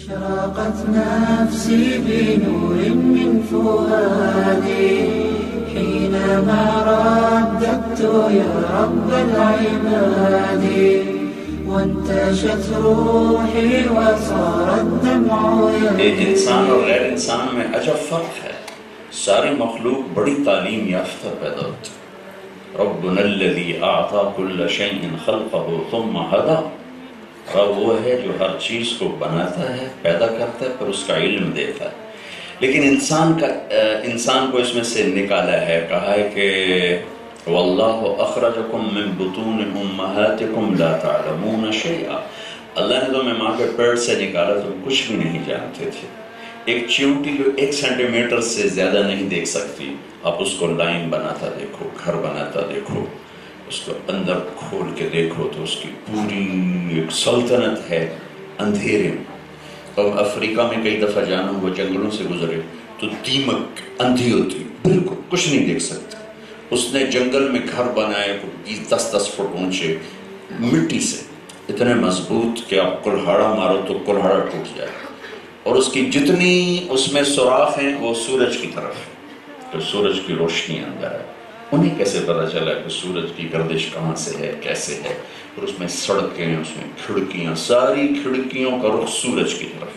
أشرقت نفسي بنور من فؤادي حينما رددت يا رب العباد وانتشت روحي وصار الدمع ایک انسان اور غیر انسان میں عجب فرق ہے. ساری مخلوق بڑی تعلیم یافتہ پیدا ہوتی. ربنا الذی اعطى كل شيء خلقه ثم هدى. رب وہ ہے جو ہر چیز کو بناتا ہے، پیدا کرتا ہے، پر اس کا علم دیتا ہے. لیکن انسان کو اس میں سے نکالا ہے، کہا ہے کہ واللہ اخرجکم من بطون امہاتکم لا تعلمون شیئا. اللہ نے تمہیں ماں کے پیٹ سے نکالا، تم کچھ بھی نہیں جانتے تھے. ایک چیونٹی جو 1 سینٹی میٹر سے زیادہ نہیں دیکھ سکتی، آپ اس کو لائن بناتا دیکھو، گھر بناتا دیکھو، اس کو اندر کھول کے دیکھو تو اس کی پوری ایک سلطنت ہے اندھیرے میں. اب افریقہ میں کئی دفعہ جانا ہوا، جنگلوں سے گزرے تو دیمک اندھی ہوتی، بالکل کچھ نہیں دیکھ سکتے. اس نے جنگل میں گھر بنائے 10-10 فٹ اونچے مٹی سے، اتنے مضبوط کہ آپ کلہاڑا مارو تو کلہاڑا ٹوٹ جائے. اور اس کی جتنی اس میں سوراخ ہیں وہ سورج کی طرف ہے، تو سورج کی روشنی اندر ہے. انہیں کیسے پتا چلا کہ سورج کی گردش کہاں سے ہے، کیسے ہے. اور اس میں سڑکیں، اس میں کھڑکیاں، ساری کھڑکیوں کا رخ سورج کی طرف.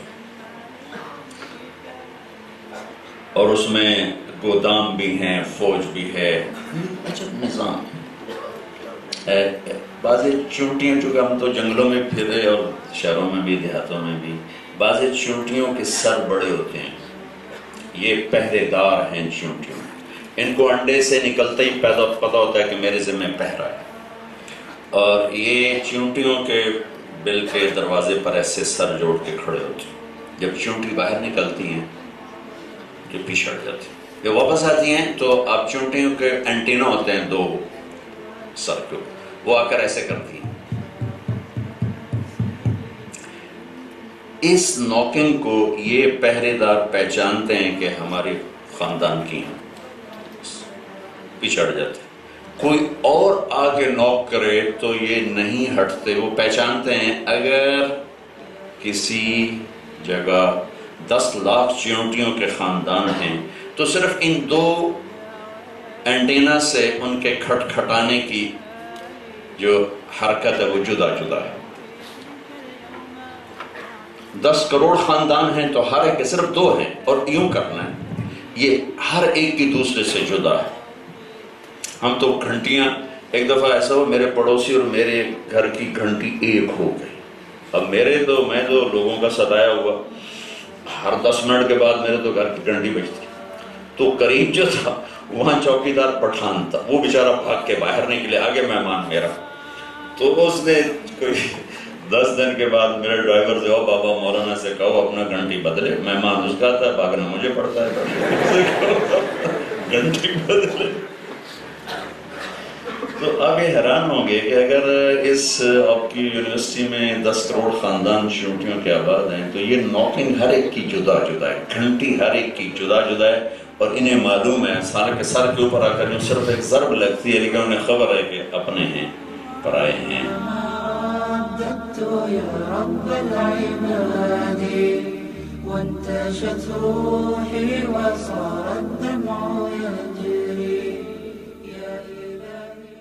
اور اس میں گودام بھی ہیں، فوج بھی ہے، عجب نظام ہے. بعض چونٹیاں، چونکہ ہم تو جنگلوں میں پھرے اور شہروں میں بھی، دیہاتوں میں بھی، بعض چونٹیوں کے سر بڑے ہوتے ہیں. یہ پہرے دار ہیں چونٹیوں. ان کو انڈے سے نکلتے ہی پتہ ہوتا ہے کہ میرے ذمہ پہرا ہے. اور یہ چونٹیوں کے بل کے دروازے پر ایسے سر جوڑ کے کھڑے ہوتے ہیں. جب چونٹی باہر نکلتی ہیں تو پیچھے ہٹ جاتی ہیں. جب واپس آتی ہیں تو آپ چونٹیوں کے اینٹینا ہوتے ہیں 2 سر کے، وہ آ کر ایسے کرتی ہیں. اس نوکنگ کو یہ پہرے دار پہچانتے ہیں کہ ہمارے خاندان کی ہیں، پیچھے ہٹ جاتے. کوئی اور آگے نوک کرے تو یہ نہیں ہٹتے. وہ پہچانتے ہیں اگر کسی جگہ 10 لاکھ چیونٹیوں کے خاندان ہیں تو صرف ان 2 اینٹینا سے ان کے کھٹکھٹانے کی جو حرکت ہے وہ جدا جدا ہے. 10 کروڑ خاندان ہیں تو ہر ایک کے صرف 2 ہیں، اور یوں کرنا ہے. یہ ہر ایک کی دوسرے سے جدا ہے. ہم تو گھنٹیاں، ایک دفعہ ایسا ہو میرے پڑوسی اور میرے گھر کی گھنٹی ایک ہو گئی. اب میں تو لوگوں کا ستایا ہوا، ہر 10 منٹ کے بعد میرے تو گھر کی گھنٹی بجتی. تو قریب جو تھا وہاں چوکیدار پٹھان تھا، وہ بیچارہ بھاگ کے باہر نکلے، آگے مہمان میرا. تو اس نے کوئی 10 دن کے بعد میرے ڈرائیور سے، بابا مولانا سے کہو اپنا گھنٹی بدلے. مہمان اس کا تھا، بھاگنا مجھے پڑتا ہے، گھنٹی بدلے. تو آگے حیران ہوں گے کہ اگر اس آپ کی یونیورسٹی میں 10 کروڑ خاندان چونٹیوں کے آباد ہیں تو یہ نوکنگ ہر ایک کی جدا جدا ہے، گھنٹی ہر ایک کی جدا جدا ہے. اور انہیں معلوم ہے سارے کے سر کے اوپر آ کر جو صرف ایک ضرب لگتی ہے، لیکن انہیں خبر ہے کہ اپنے ہیں، پرائے ہیں. وانتشت روحي وصار الدمع يجري يا إلهي.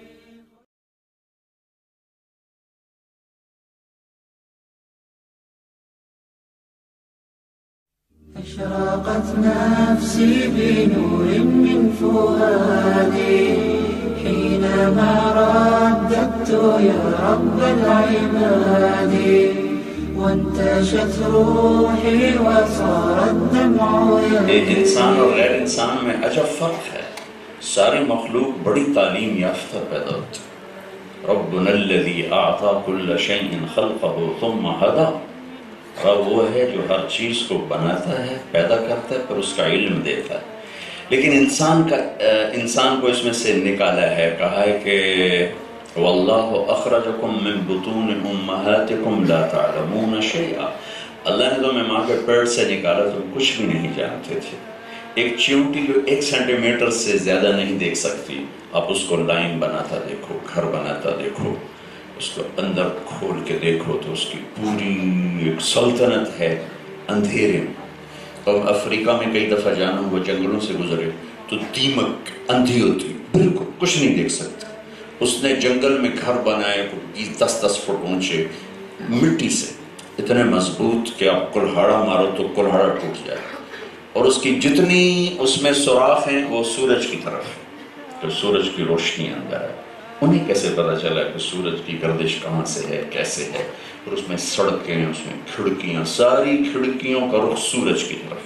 أشرقت نفسي بنور من فؤادي حينما رددت يا رب العباد وانتشت روحي وصار الدمع يجري. ایک انسان اور غیر انسان میں عجب فرق ہے. ساری مخلوق بڑی تعلیم یافتہ پیدا ہوتی. ربنا الذی اعطى كل شيء خلقه ثم هدى. رب وہ ہے جو ہر چیز کو بناتا ہے، پیدا کرتا ہے، پر اس کا علم دیتا ہے. لیکن انسان کو اس میں سے نکالا ہے، کہا ہے کہ واللہ اخرجکم من بطون امہاتکم لا تعلمون شیئا. اللہ نے تمہیں ماں کے پیٹ سے نکالا، تم کچھ بھی نہیں جانتے تھے. ایک چیونٹی جو 1 سینٹی میٹر سے زیادہ نہیں دیکھ سکتی، آپ اس کو لائن بناتا دیکھو، گھر بناتا دیکھو، اس کو اندر کھول کے دیکھو تو اس کی پوری ایک سلطنت ہے اندھیرے میں. اور افریقہ میں کئی دفعہ جانا ہوا، جنگلوں سے گزرے تو دیمک اندھی ہوتی، بالکل کچھ نہیں دیکھ سکتے. اس نے جنگل میں گھر بنائے 10 فٹ اونچے مٹی سے، اتنے مضبوط کہ آپ کلہاڑا مارو تو کلہاڑا ٹوٹ جائے. اور اس کی جتنی اس میں سوراخ ہیں وہ سورج کی طرف ہے، تو سورج کی روشنی اندر ہے. انہیں کیسے پتا چلا کہ سورج کی گردش کہاں سے ہے، کیسے ہے؟ اور اس میں سڑکیں، اس میں کھڑکیاں، ساری کھڑکیوں کا رخ سورج کی طرف،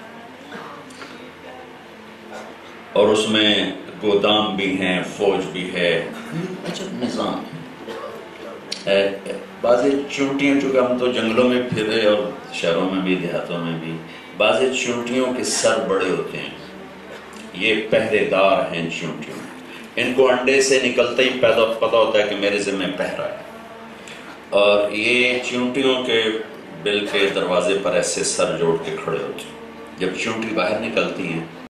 اور اس میں گودام بھی ہیں، فوج بھی ہے. عجب نظام ہے. بعض چونٹیاں، چونکہ ہم تو جنگلوں میں پھرے اور شہروں میں بھی دیہاتوں میں بھی، بعض چونٹیوں کے سر بڑے ہوتے ہیں. یہ پہرے دار ہیں چونٹیوں، ان کو انڈے سے نکلتے ہی پتہ ہوتا ہے کہ میرے ذمہ پہرا ہے. اور یہ چونٹیوں کے بل کے دروازے پر ایسے سر جوڑ کے کھڑے ہوتے ہیں. جب چونٹی باہر نکلتی ہیں